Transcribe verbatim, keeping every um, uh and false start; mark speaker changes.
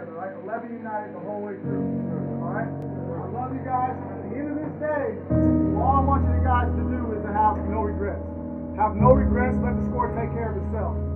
Speaker 1: together, right? eleven united the whole way through. All right? I love you guys. At the end of this day, all I want you guys to do is to have no regrets. Have no regrets. Let the score take care of itself.